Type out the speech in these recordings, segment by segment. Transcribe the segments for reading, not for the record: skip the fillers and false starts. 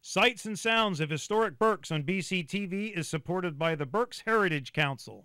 Sights and Sounds of Historic Berks on BCTV is supported by the Berks Heritage Council.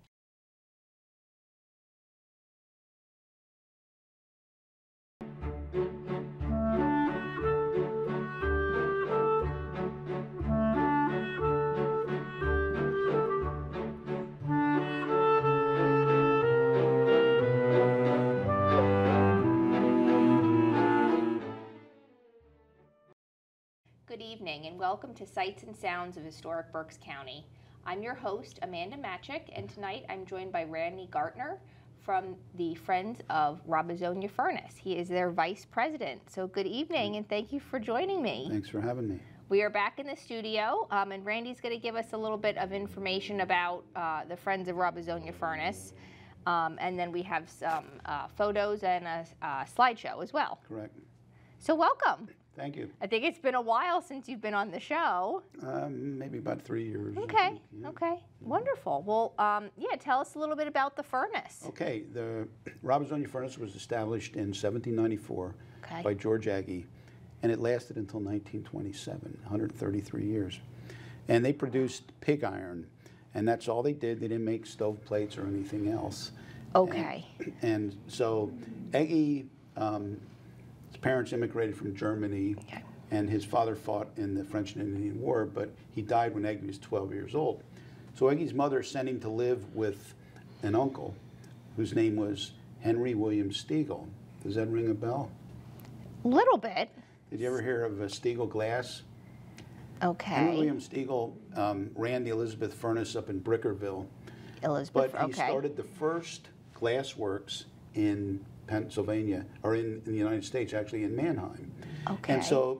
Good evening and welcome to Sights and Sounds of Historic Berks County. I'm your host, Amanda Machik, and tonight I'm joined by Randy Gartner from the Friends of Robesonia Furnace. He is their vice president. So good evening and thank you for joining me. Thanks for having me. We are back in the studio and Randy's going to give us a little bit of information about the Friends of Robesonia Furnace. And then we have some photos and a slideshow as well. Correct. So welcome. Thank you. I think it's been a while since you've been on the show. Maybe about 3 years. Okay, yeah. okay, wonderful. Well, yeah, tell us a little bit about the furnace. Okay, the Robesonia Furnace was established in 1794 by George Aggie, and it lasted until 1927, 133 years. And they produced pig iron, and that's all they did. They didn't make stove plates or anything else. Okay. And so Aggie, his parents immigrated from Germany, and his father fought in the French and Indian War, but he died when Aggie was 12 years old. So Aggie's mother sent him to live with an uncle whose name was Henry William Stiegel. Does that ring a bell? Little bit. Did you ever hear of a Stiegel glass? Okay. Henry William Stiegel ran the Elizabeth Furnace up in Brickerville. Elizabeth, but he started the first glass works in Pennsylvania, or in the United States, actually in Mannheim. Okay. And so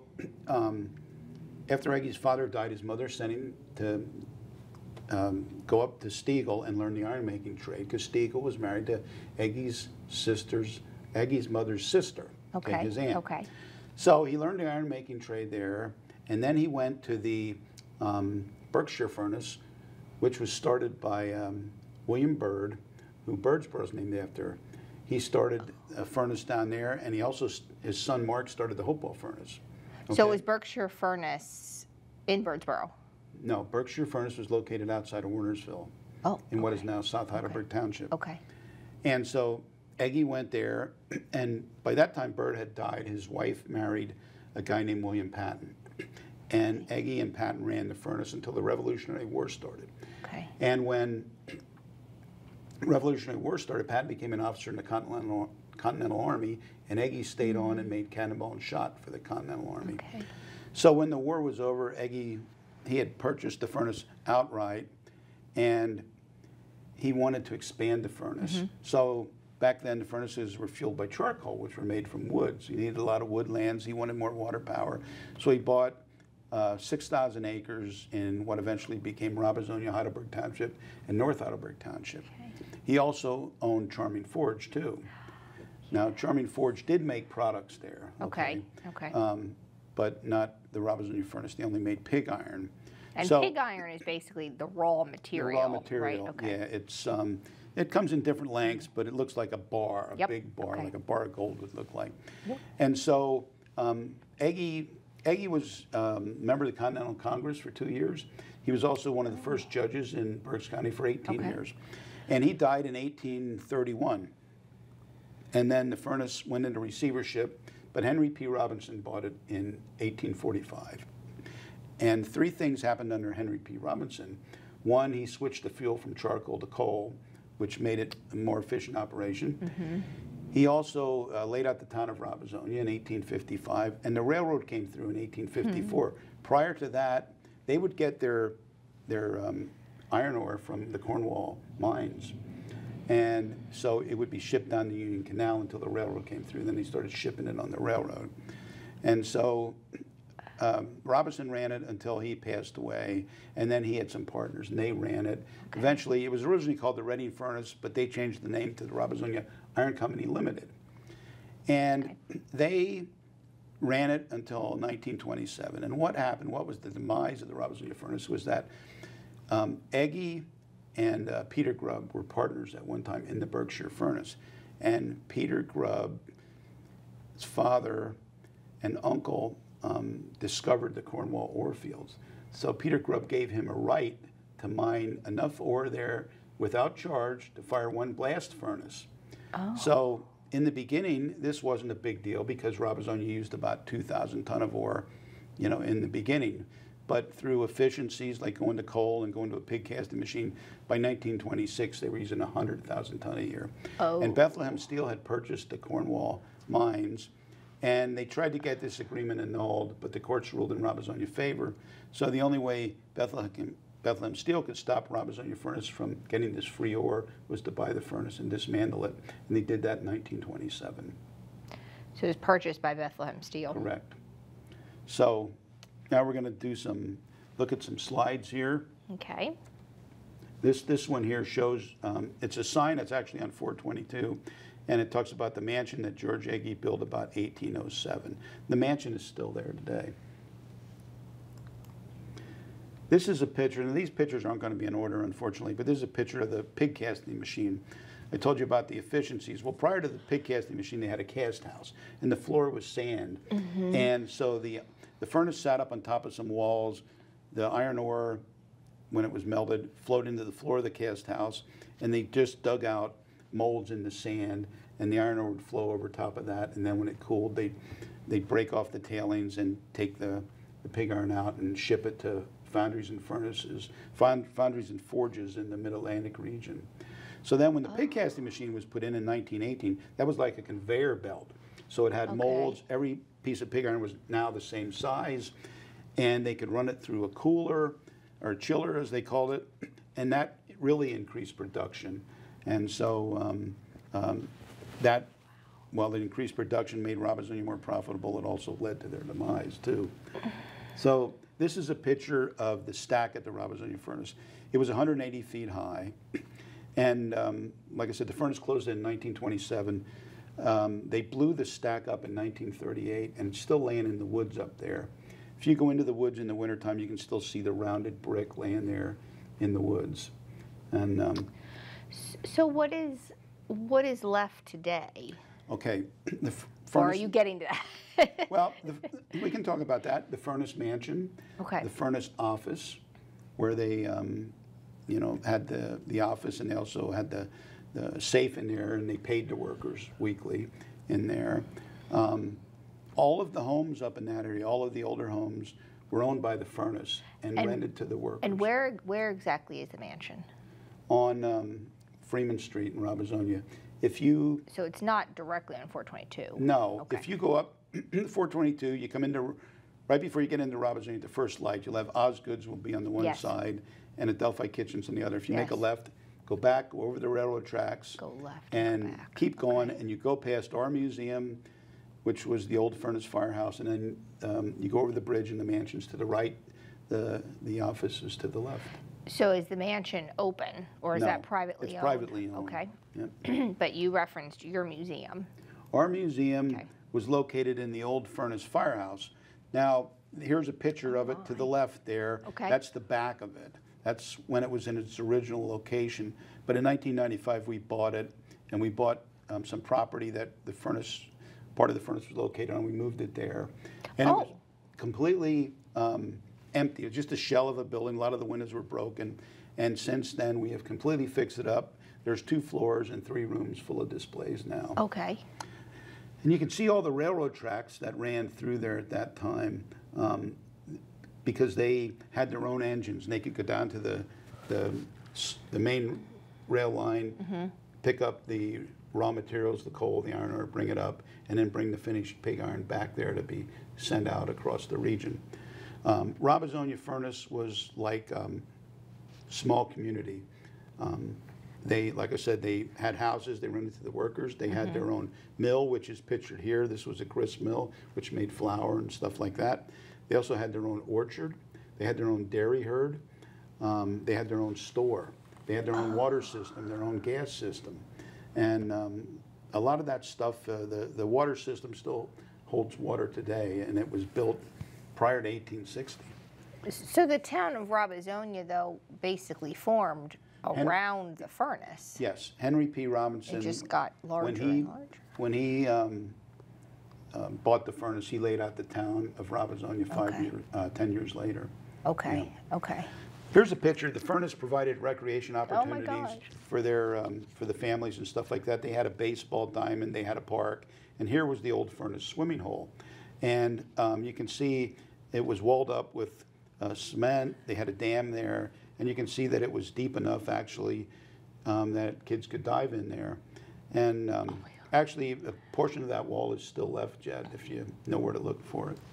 after Aggie's father died, his mother sent him to go up to Stiegel and learn the iron making trade, because Stiegel was married to Aggie's mother's sister, his aunt. Okay. So he learned the iron making trade there, and then he went to the Berkshire Furnace, which was started by William Byrd, who Birdsboro is named after. He started a furnace down there, and he also, his son Mark started the Hopewell Furnace. Okay. So was Berkshire Furnace in Birdsboro? No, Berkshire Furnace was located outside of Wernersville, in what is now South Heidelberg Township. Okay. And so Aggie went there, and by that time Byrd had died. His wife married a guy named William Patton. And Aggie and Patton ran the furnace until the Revolutionary War started. Okay. And when the Revolutionary War started, Patton became an officer in the Continental Army, and Aggie stayed on and made cannonball and shot for the Continental Army. Okay. So when the war was over, Aggie, he had purchased the furnace outright, and he wanted to expand the furnace. So back then, the furnaces were fueled by charcoal, which were made from wood. So he needed a lot of woodlands. He wanted more water power. So he bought 6,000 acres in what eventually became Robesonia Heidelberg Township and North Heidelberg Township. Okay. He also owned Charming Forge, too. Now, Charming Forge did make products there. Okay. But not the Robesonia Furnace. They only made pig iron. And pig iron is basically the raw material. The raw material, right? Okay. Yeah. It's, it comes in different lengths, but it looks like a bar, a big bar, like a bar of gold would look like. And so Aggie was a member of the Continental Congress for 2 years. He was also one of the first judges in Berks County for 18 years. And he died in 1831. And then the furnace went into receivership, but Henry P. Robinson bought it in 1845. And three things happened under Henry P. Robinson. One, he switched the fuel from charcoal to coal, which made it a more efficient operation. He also laid out the town of Robesonia in 1855, and the railroad came through in 1854. Prior to that, they would get their iron ore from the Cornwall mines. And so it would be shipped down the Union Canal until the railroad came through. Then they started shipping it on the railroad. And so Robinson ran it until he passed away, and then he had some partners, and they ran it. Eventually, it was originally called the Reading Furnace, but they changed the name to the Robesonia Iron Company Limited. And they ran it until 1927. And what happened, what was the demise of the Robesonia Furnace, was that Aggie and Peter Grubb were partners at one time in the Berkshire Furnace. And Peter Grubb, his father and uncle, discovered the Cornwall ore fields. So Peter Grubb gave him a right to mine enough ore there without charge to fire one blast furnace. Oh. So in the beginning, this wasn't a big deal because Robesonia used about 2,000 ton of ore, you know, in the beginning. But through efficiencies like going to coal and going to a pig casting machine, by 1926 they were using 100,000 ton a year. Oh. And Bethlehem Steel had purchased the Cornwall mines, and they tried to get this agreement annulled, but the courts ruled in Robesonia favor. So the only way Bethlehem Steel could stop Robesonia Furnace from getting this free ore was to buy the furnace and dismantle it, and they did that in 1927. So it was purchased by Bethlehem Steel. Correct. So now we're going to look at some slides here. Okay. This one here shows, it's a sign that's actually on 422, and it talks about the mansion that George Agee built about 1807. The mansion is still there today. This is a picture, and these pictures aren't going to be in order, unfortunately, but this is a picture of the pig casting machine. I told you about the efficiencies. Well, prior to the pig casting machine, they had a cast house, and the floor was sand. Mm-hmm. And so the furnace sat up on top of some walls. The iron ore, when it was melted, flowed into the floor of the cast house, and they just dug out molds in the sand, and the iron ore would flow over top of that, and then when it cooled, they'd break off the tailings and take the pig iron out and ship it to foundries and furnaces, foundries and forges in the Mid-Atlantic region. So then when the pig casting machine was put in 1918, that was like a conveyor belt. So it had molds. Every piece of pig iron was now the same size, and they could run it through a cooler, or chiller as they called it, and that really increased production. And so that, while the increased production made Robesonia more profitable, it also led to their demise too. So this is a picture of the stack at the Robesonia Furnace. It was 180 feet high. And like I said, the furnace closed in 1927. They blew the stack up in 1938, and it's still laying in the woods up there. If you go into the woods in the wintertime, you can still see the rounded brick laying there in the woods. And so what is left today? Okay. The or are you getting to that? Well, we can talk about that. The furnace mansion, the furnace office, where they you know, had the office, and they also had the safe in there, and they paid the workers weekly in there. All of the homes up in that area, all of the older homes, were owned by the furnace and rented to the workers. And where exactly is the mansion? On Freeman Street in Robesonia. So it's not directly on 422? No. Okay. If you go up 422, you come into, right before you get into Robesonia, the first light, you'll have Osgood's will be on the one side, and Adelphi Kitchen's on the other. If you make a left, go back, go over the railroad tracks, go left, and go back. Keep going, and you go past our museum, which was the old furnace firehouse, and then you go over the bridge, and the mansion's to the right, the office is to the left. So is the mansion open, or is that privately owned? It's privately owned. Okay. Yep. But you referenced your museum. Our museum was located in the old furnace firehouse. Now, here's a picture of it to the left there. Okay. That's the back of it. That's when it was in its original location. But in 1995, we bought it, and we bought some property that the furnace, part of the furnace was located on. We moved it there. And it was completely empty. It was just a shell of a building. A lot of the windows were broken. And since then, we have completely fixed it up. There's 2 floors and 3 rooms full of displays now. Okay. And you can see all the railroad tracks that ran through there at that time, because they had their own engines, and they could go down to the main rail line, pick up the raw materials, the coal, the iron ore, bring it up, and then bring the finished pig iron back there to be sent out across the region. Robesonia Furnace was like small community. They, like I said, they had houses, they rented to the workers, they had their own mill, which is pictured here. This was a grist mill, which made flour and stuff like that. They also had their own orchard, they had their own dairy herd, they had their own store, they had their own water system, their own gas system. And a lot of that stuff, the water system still holds water today, and it was built prior to 1860. So the town of Robesonia, though, basically formed around the furnace. Yes, Henry P. Robinson. It just got larger and larger. When he bought the furnace, he laid out the town of Robesonia 10 years later. Okay, Yeah. okay. Here's a picture. The furnace provided recreation opportunities gosh. for the families and stuff like that. They had a baseball diamond, they had a park, and here was the old furnace swimming hole. And you can see it was walled up with cement. They had a dam there, and you can see that it was deep enough actually that kids could dive in there. And actually, a portion of that wall is still left, Jed, if you know where to look for it.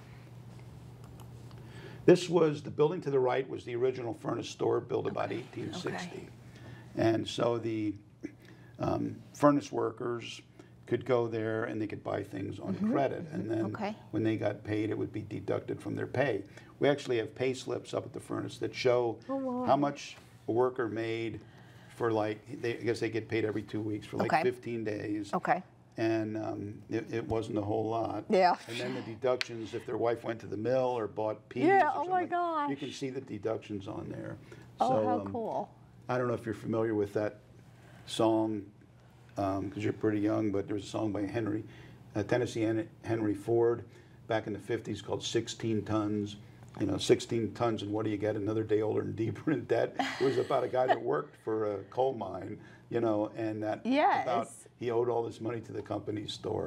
This was, the building to the right was the original furnace store built about 1860. Okay. And so the furnace workers could go there and they could buy things on credit. And then when they got paid, it would be deducted from their pay. We actually have pay slips up at the furnace that show how much a worker made for I guess they get paid every 2 weeks for 15 days. Okay. And it wasn't a whole lot. Yeah. And then the deductions, if their wife went to the mill or bought peas Yeah, or oh my something, gosh. you can see the deductions on there. Oh, So, how cool. I don't know if you're familiar with that song, because you're pretty young, but there was a song by Tennessee Henry Ford back in the 50s called 16 Tons. 16 tons, and what do you get? Another day older and deeper in debt. It was about a guy that worked for a coal mine, and that about he owed all this money to the company's store.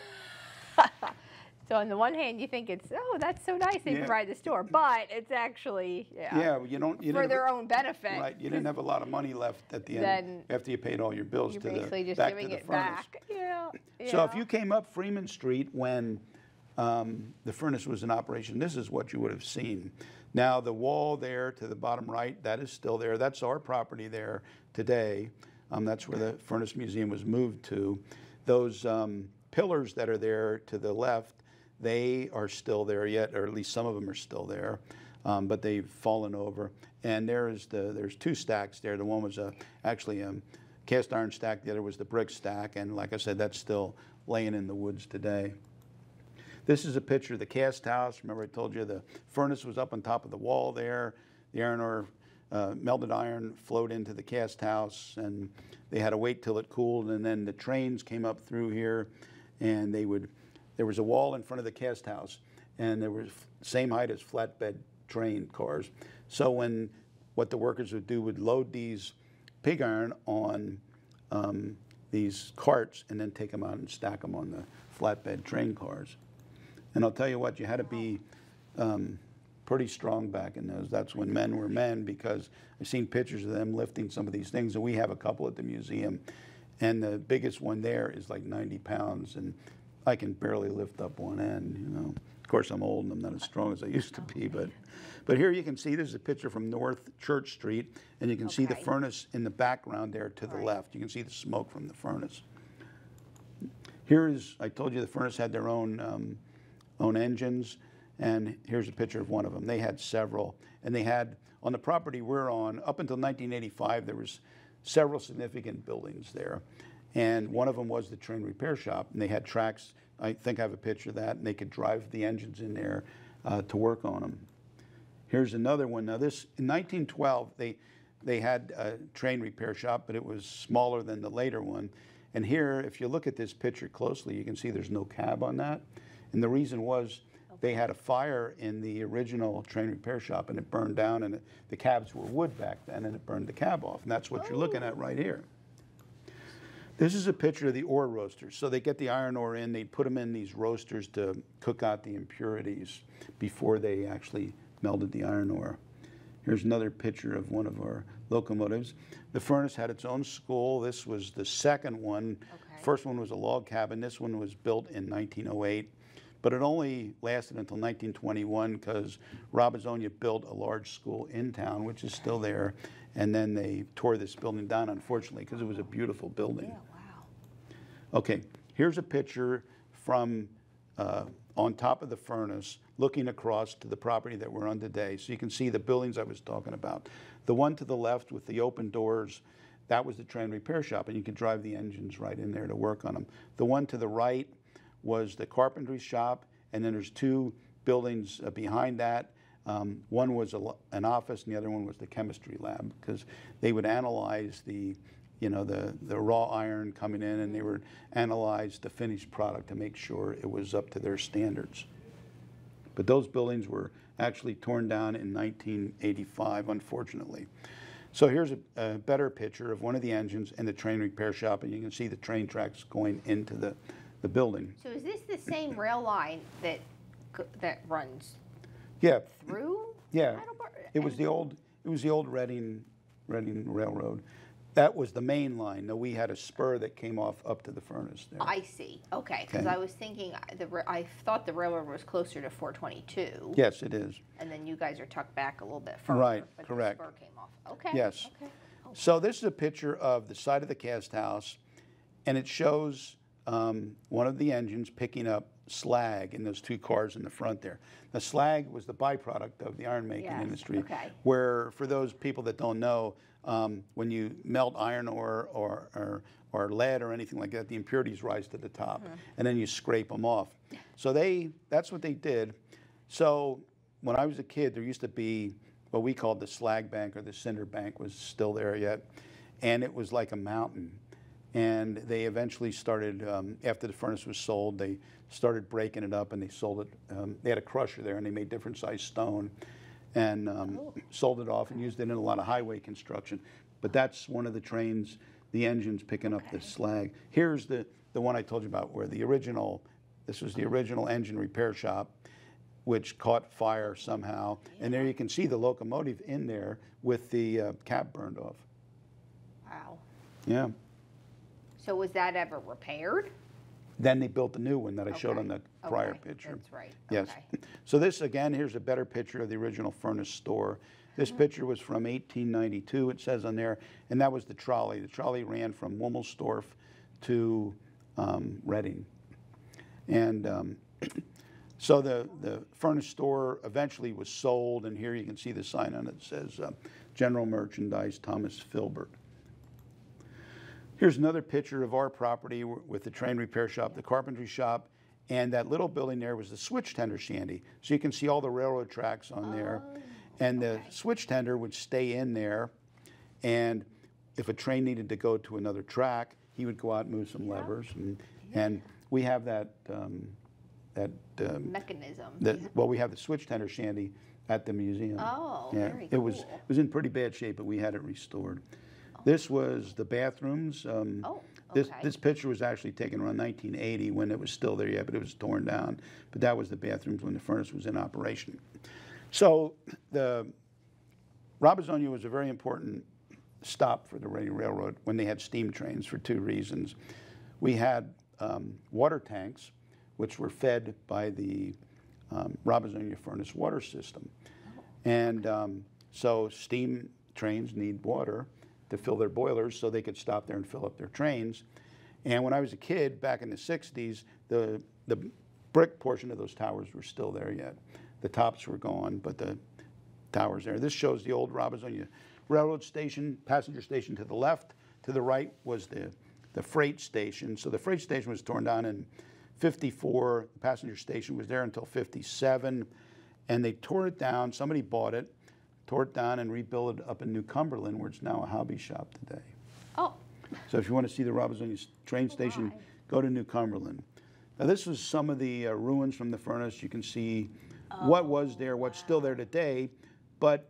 So on the one hand, you think it's, that's so nice they provide the store, but it's actually, you for their own benefit. Right, you didn't have a lot of money left at the end after you paid all your bills you're to basically just back giving to the it furnace. back. Yeah. So if you came up Freeman Street when the furnace was in operation, this is what you would have seen. Now the wall there to the bottom right, that is still there. That's our property there today. That's where the Furnace Museum was moved to. Those pillars that are there to the left, they are still there yet, or at least some of them are still there, but they've fallen over. And there's two stacks there. The one was actually a cast iron stack. The other was the brick stack. And like I said, that's still laying in the woods today. This is a picture of the cast house. Remember I told you the furnace was up on top of the wall there. The iron ore, melted iron flowed into the cast house, and they had to wait till it cooled, and then the trains came up through here, and there was a wall in front of the cast house, and there was same height as flatbed train cars. So what the workers would do would load these pig iron on these carts and then take them out and stack them on the flatbed train cars. And I'll tell you what, you had to be pretty strong back in those. That's when men were men, because I've seen pictures of them lifting some of these things, and we have a couple at the museum. And the biggest one there is like 90 pounds, and I can barely lift up one end, Of course, I'm old and I'm not as strong as I used to be, but here you can see, this is a picture from North Church Street, and you can see the furnace in the background there to the left. You can see the smoke from the furnace. Here is, I told you the furnace had their own engines, and here's a picture of one of them. They had several, and they had, on the property we're on, up until 1985, there was several significant buildings there, and one of them was the train repair shop, and they had tracks. I think I have a picture of that, and they could drive the engines in there to work on them. Here's another one. Now this, in 1912, they had a train repair shop, but it was smaller than the later one. And here, if you look at this picture closely, you can see there's no cab on that. And the reason was they had a fire in the original train repair shop, and it burned down, and the cabs were wood back then, and it burned the cab off. And that's what you're looking at right here. This is a picture of the ore roasters. So they get the iron ore in, they put them in these roasters to cook out the impurities before they actually melted the iron ore. Here's another picture of one of our locomotives. The furnace had its own school. This was the second one. First one was a log cabin. This one was built in 1908. But it only lasted until 1921 because Robesonia built a large school in town, which is still there. And then they tore this building down, unfortunately, because it was a beautiful building. Yeah, wow. Okay, here's a picture from on top of the furnace, looking across to the property that we're on today. So you can see the buildings I was talking about. The one to the left with the open doors, that was the train repair shop, and you could drive the engines right in there to work on them. The one to the right was the carpentry shop, and then there's two buildings behind that. One was an office, and the other one was the chemistry lab, because they would analyze the you know, the raw iron coming in, and they would analyze the finished product to make sure it was up to their standards. But those buildings were actually torn down in 1985, unfortunately. So here's a better picture of one of the engines in the train repair shop, and you can see the train tracks going into the building. So is this the same rail line that runs through? Yeah. Heidelberg? It was the old Reading Railroad. That was the main line. Now, we had a spur that came off up to the furnace there. I see. Okay, because I was thinking, I thought the railroad was closer to 422. Yes, it is. And then you guys are tucked back a little bit further. Right, but correct. The spur came off. Okay. Yes. Okay. Oh. So this is a picture of the side of the cast house, and it shows one of the engines picking up slag in those two cars in the front there. The slag was the byproduct of the iron making industry, where, for those people that don't know, when you melt iron ore or lead or anything like that, the impurities rise to the top, and then you scrape them off. So that's what they did. So when I was a kid, there used to be what we called the slag bank, or the cinder bank was still there yet, and it was like a mountain. And they eventually started, after the furnace was sold, they started breaking it up, and they sold it. They had a crusher there, and they made different size stone, and sold it off and used it in a lot of highway construction. But that's one of the trains, the engines picking up the slag. Here's the one I told you about, where this was the original engine repair shop, which caught fire somehow. And there you can see the locomotive in there with the cap burned off. Wow. Yeah. So was that ever repaired? Then they built a new one that I showed on the prior picture. That's right. Yes. So this, again, here's a better picture of the original furnace store. This picture was from 1892, it says on there, and that was the trolley. The trolley ran from Womelsdorf to Reading. And so the furnace store eventually was sold, and here you can see the sign on it that says General Merchandise Thomas Filbert. Here's another picture of our property with the train repair shop, the carpentry shop, and that little building there was the switch tender shanty. So you can see all the railroad tracks on there. And the switch tender would stay in there, and if a train needed to go to another track, he would go out and move some levers. And we have that mechanism. Well, we have the switch tender shanty at the museum. Oh, very cool. It was in pretty bad shape, but we had it restored. This was the bathrooms. This picture was actually taken around 1980 when it was still there yet, but it was torn down. But that was the bathrooms when the furnace was in operation. So the Robesonia was a very important stop for the Reading Railroad when they had steam trains for two reasons. We had water tanks, which were fed by the Robesonia Furnace water system. And so steam trains need water to fill their boilers so they could stop there and fill up their trains. And when I was a kid, back in the 60s, the brick portion of those towers were still there yet. The tops were gone, but the towers there. This shows the old Robesonia Railroad station, passenger station to the left. To the right was the freight station. So the freight station was torn down in 54. The passenger station was there until 57. And they tore it down. Somebody bought it, tore it down, and rebuilt it up in New Cumberland, where it's now a hobby shop today. Oh. So if you want to see the Robesonia train station, go to New Cumberland. Now this was some of the ruins from the furnace. You can see what was there, what's still there today. But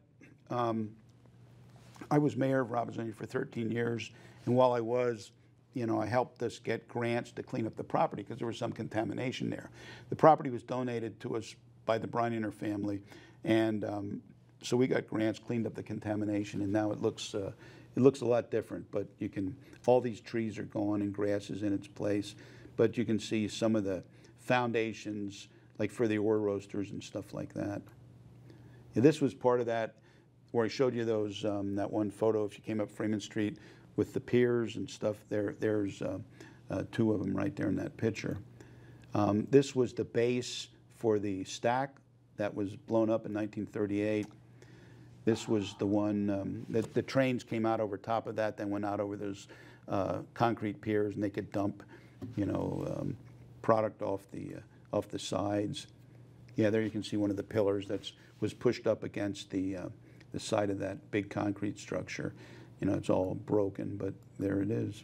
I was mayor of Robesonia for 13 years, and while I was, I helped us get grants to clean up the property because there was some contamination there. The property was donated to us by the Briner family, and so we got grants, cleaned up the contamination, and now it looks a lot different. But all these trees are gone and grass is in its place. But you can see some of the foundations, like for the ore roasters and stuff like that. And this was part of that, where I showed you those that one photo. If you came up Freeman Street with the piers and stuff, there's two of them right there in that picture. This was the base for the stack that was blown up in 1938. This was the one that the trains came out over top of that, then went out over those concrete piers, and they could dump, product off the sides. Yeah, there you can see one of the pillars that was pushed up against the side of that big concrete structure. you know, it's all broken, but there it is.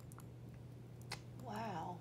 Wow.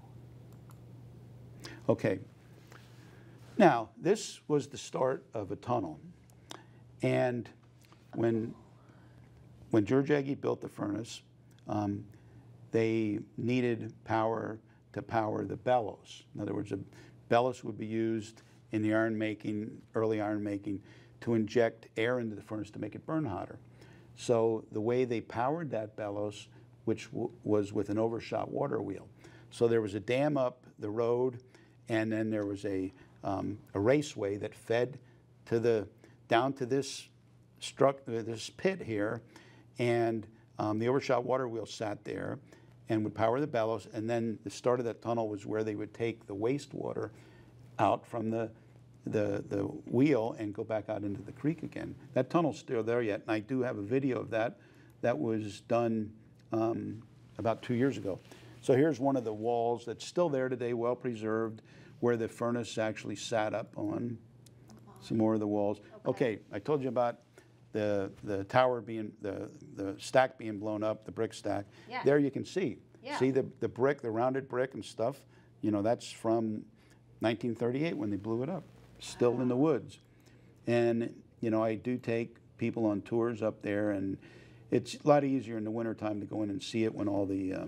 Okay. Now, this was the start of a tunnel. And when George Egge built the furnace, they needed power to power the bellows. In other words, a bellows would be used in the iron making, early iron making, to inject air into the furnace to make it burn hotter. So the way they powered that bellows, which was with an overshot water wheel. So there was a dam up the road, and then there was a raceway that fed to down to this pit here, and the overshot water wheel sat there and would power the bellows, and then the start of that tunnel was where they would take the wastewater out from the wheel and go back out into the creek again. That tunnel's still there yet, and I do have a video of that. That was done about 2 years ago. So here's one of the walls that's still there today, well preserved, where the furnace actually sat up on. Some more of the walls. Okay, I told you about the tower being, the stack being blown up, the brick stack. Yeah. There you can see. Yeah. See the brick, the rounded brick and stuff? You know, that's from 1938 when they blew it up, still in the woods. And, you know, I do take people on tours up there, and it's a lot easier in the wintertime to go in and see it when all the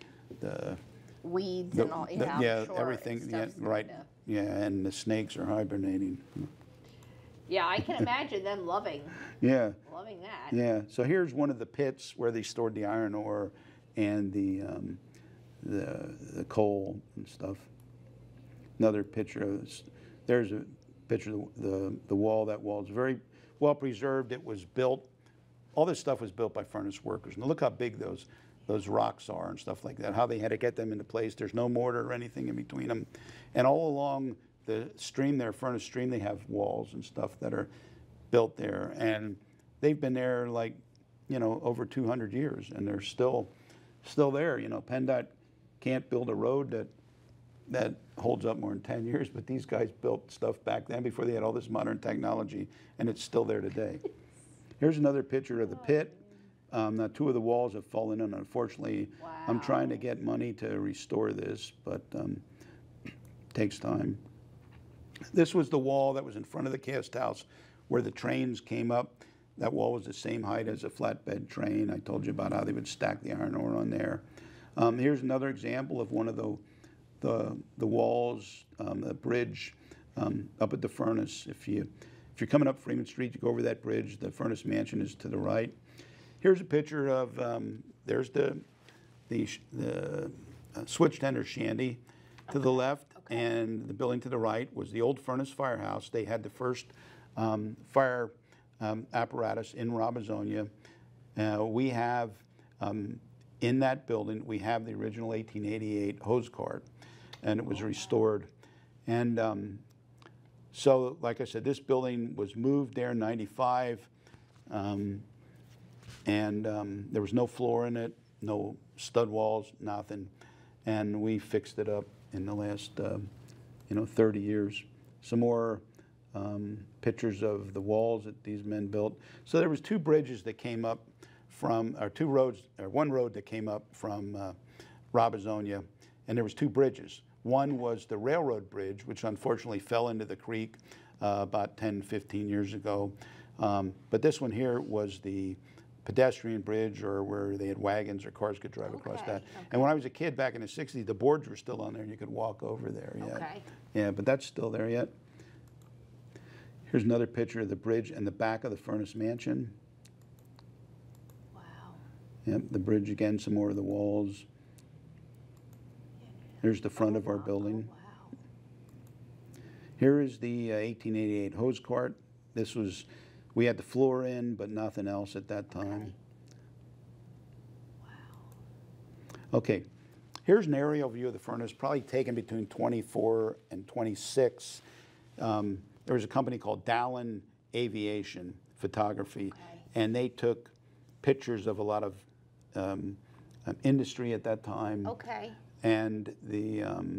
weeds and all, yeah, sure, everything, yeah, right. Yeah, and the snakes are hibernating. Yeah, I can imagine them loving that. Yeah. So here's one of the pits where they stored the iron ore and the coal and stuff. Another picture of this. There's a picture of the wall. That wall is very well preserved. It was built. All this stuff was built by furnace workers. And look how big those rocks are and stuff like that. How they had to get them into place. There's no mortar or anything in between them. And all along the stream there, furnace stream, they have walls and stuff that are built there, and they've been there like, you know, over 200 years, and they're still there. You know, PennDOT can't build a road that holds up more than 10 years, but these guys built stuff back then before they had all this modern technology, and it's still there today. Here's another picture of the pit. Now, two of the walls have fallen in, unfortunately. Wow. I'm trying to get money to restore this, but it takes time. This was the wall that was in front of the cast house where the trains came up. That wall was the same height as a flatbed train. I told you about how they would stack the iron ore on there. Here's another example of one of the walls, the bridge up at the furnace. If you're coming up Freeman Street, you go over that bridge. The furnace mansion is to the right. Here's a picture of there's the switch tender shanty to the left. And the building to the right was the old furnace firehouse. They had the first fire apparatus in Robesonia. We have, in that building, we have the original 1888 hose cart, and it was restored. And so, like I said, this building was moved there in '95, and there was no floor in it, no stud walls, nothing. And we fixed it up in the last, 30 years. Some more pictures of the walls that these men built. So there was two bridges that came up from, or two roads, or one road that came up from Robesonia, and there was two bridges. One was the railroad bridge, which unfortunately fell into the creek about 10, 15 years ago. But this one here was the pedestrian bridge, or where they had wagons or cars could drive across that. And when I was a kid back in the 60s, the boards were still on there and you could walk over there yet. Yeah, but that's still there yet. Here's another picture of the bridge and the back of the furnace mansion. Wow. Yep, the bridge again, some more of the walls. Here's the front of our building. Wow. Here is the 1888 hose cart. This was, we had the floor in, but nothing else at that time. Wow. Okay, here's an aerial view of the furnace, probably taken between 24 and 26. There was a company called Dallin Aviation Photography, and they took pictures of a lot of industry at that time. And the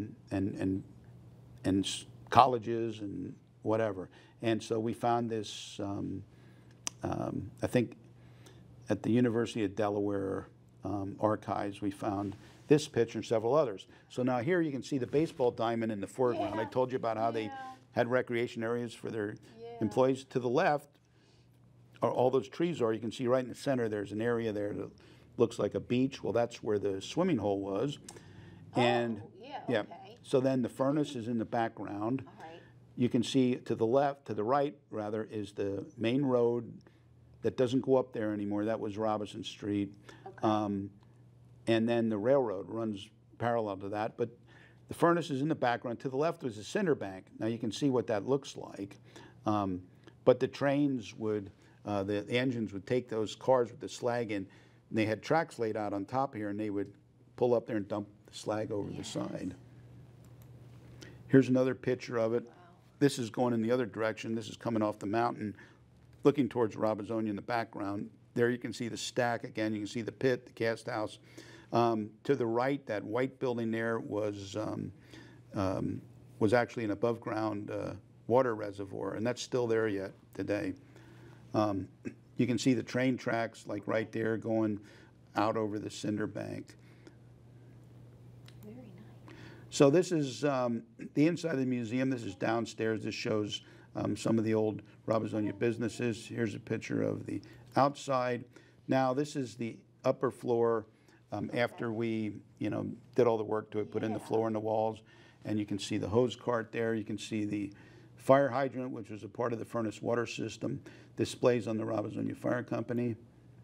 and colleges and whatever. And so we found this, I think at the University of Delaware archives, we found this picture and several others. So now here you can see the baseball diamond in the foreground. I told you about how they had recreation areas for their employees. To the left, all those trees are. You can see right in the center there's an area there that looks like a beach. Well, that's where the swimming hole was. And okay. So then the furnace is in the background. All right. You can see to the left, to the right rather, is the main road that doesn't go up there anymore. That was Robinson Street. Okay. And then the railroad runs parallel to that. But the furnace is in the background. To the left was a cinder bank. Now you can see what that looks like. But the trains would, the engines would take those cars with the slag in, and they had tracks laid out on top here, and they would pull up there and dump the slag over the side. Here's another picture of it. Wow. This is going in the other direction. This is coming off the mountain, looking towards Robesonia in the background. There you can see the stack again. You can see the pit, the cast house. To the right, that white building there was actually an above ground water reservoir, and that's still there yet today. You can see the train tracks like right there going out over the cinder bank. Very nice. So this is the inside of the museum. This is downstairs. This shows some of the old Robesonia businesses. Here's a picture of the outside. Now this is the upper floor after we, did all the work to it, put in the floor and the walls, and you can see the hose cart there. You can see the fire hydrant, which was a part of the furnace water system, displays on the Robesonia Fire Company.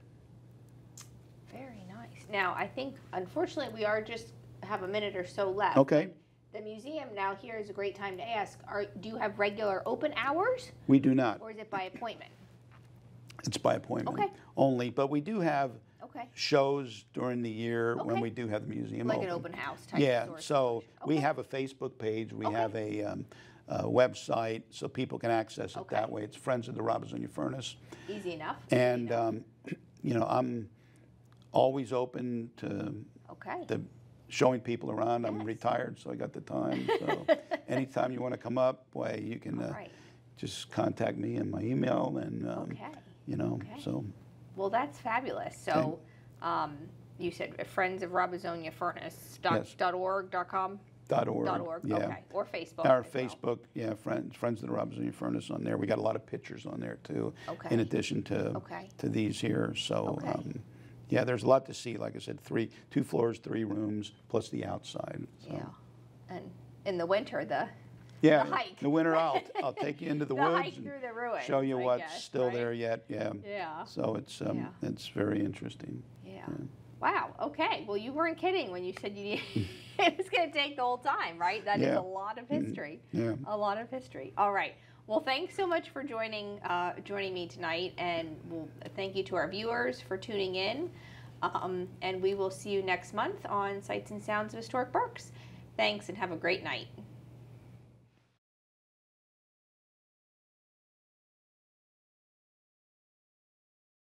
Very nice. Now, I think, unfortunately, we are just have a minute or so left. Okay. The museum now here is a great time to ask, do you have regular open hours? We do not. Or is it by appointment? It's by appointment only, but we do have shows during the year when we do have the museum like open. An open house type of so we have a Facebook page, we have a website, so people can access it that way. It's Friends of the Robesonia Furnace. Easy enough. And I'm always open to showing people around. I'm retired, so I got the time. So anytime you want to come up, boy, you can just contact me in my email, and so. Well, that's fabulous. So, you said Friends of Robesonia Furnace .org.com. .org. Yeah. Okay. Or Facebook. Our Facebook, Friends of the Robesonia Furnace on there. We got a lot of pictures on there too. Okay. In addition to these here, so there's a lot to see. Like I said, 2 floors, 3 rooms, plus the outside. So. Yeah. And in the winter, the hike. In the winter, I'll take you into the woods hike through the ruins, show you what's still there yet. Yeah. Yeah. So it's very interesting. Yeah. Wow. Okay. Well, you weren't kidding when you said it was going to take the whole time, right? That is a lot of history. Yeah. A lot of history. All right. Well, thanks so much for joining me tonight, and thank you to our viewers for tuning in. And we will see you next month on Sights and Sounds of Historic Berks. Thanks, and have a great night.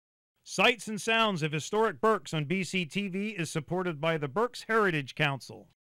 Sights and Sounds of Historic Berks on BCTV is supported by the Berks Heritage Council.